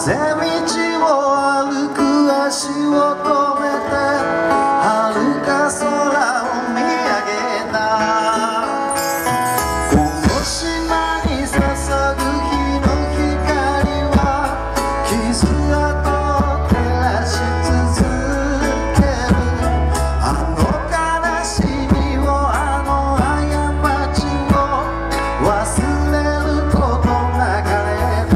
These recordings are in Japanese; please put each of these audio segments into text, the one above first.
風道を歩く足を止めて遥か空を見上げたこの島に注ぐ日の光は傷跡を照らし続けるあの悲しみをあの過ちを忘れることなかれど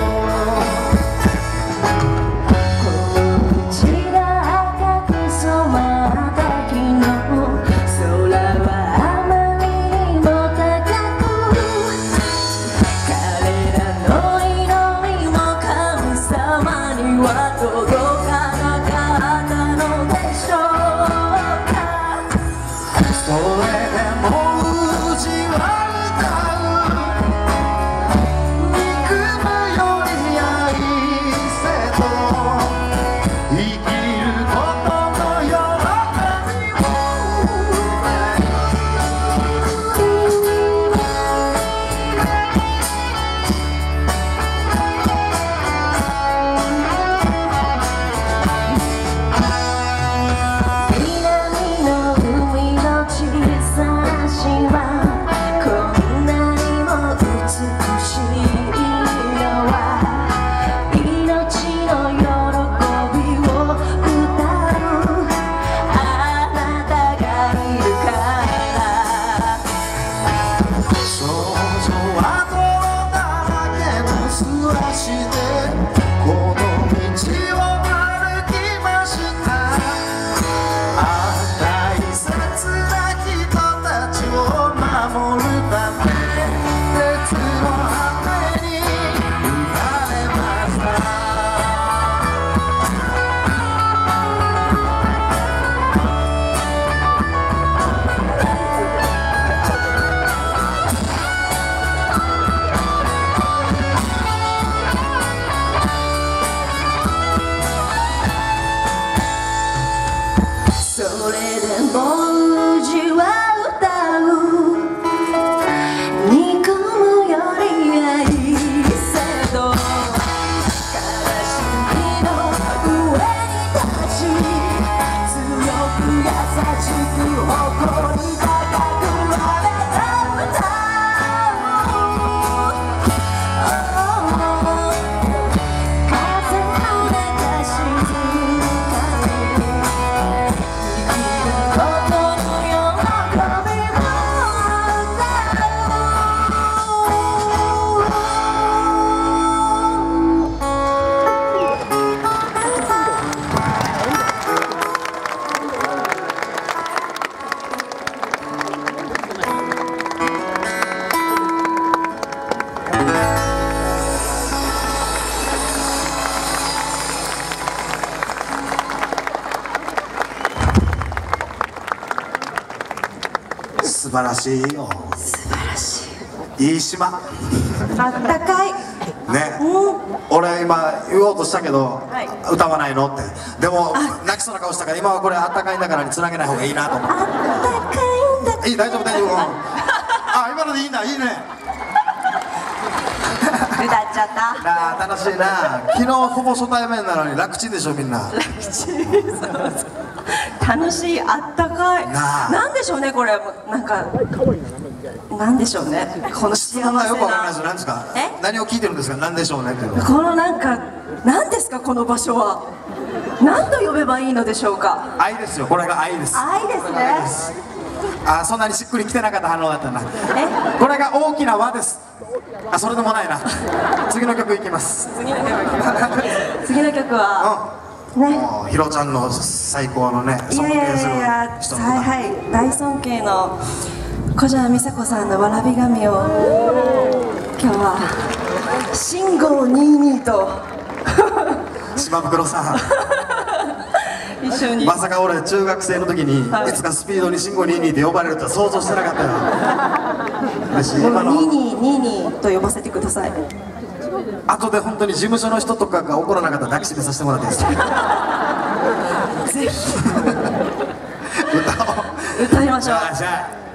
素晴らしいよ。 素晴らしい。いい島。 あったかい。 ね、俺今言おうとしたけど、歌わないのって。でも泣きそうな顔したから今はこれあったかいんだからにつなげない方がいいなと思って。 あったかいんだ。 いい、大丈夫大丈夫。あ、今のでいいんだ、いいね。 歌っちゃった。 なあ、楽しいな。昨日ほぼ初対面なのに楽ちんでしょみんな。 楽ちん。楽しい、あったかい。なんでしょうね、これ。なんかなんでしょうね、この幸せな。 よくわからないです。何ですか。何を聞いてるんですか。なんでしょうねって。 このなんか、なんですか、この場所は。何と呼べばいいのでしょうか。 愛ですよ。これが愛です。 愛ですね。 あ、そんなにしっくりきてなかった反応だったな。これが大きな輪です。あ、それでもないな。次の曲いきます。 次の曲はね、ヒロちゃんの最高のね、尊敬する人の歌。 はい、大尊敬の小島美佐子さんのわらび神を今日は信号22と島袋さん一緒に。 まさか俺中学生の時にいつかスピードに信号22って呼ばれるとは想像してなかったよ。 22と呼ばせてください。 後で本当に事務所の人とかが怒らなかったら抱きしめさせてもらっていいですか。 ぜひ歌いましょう。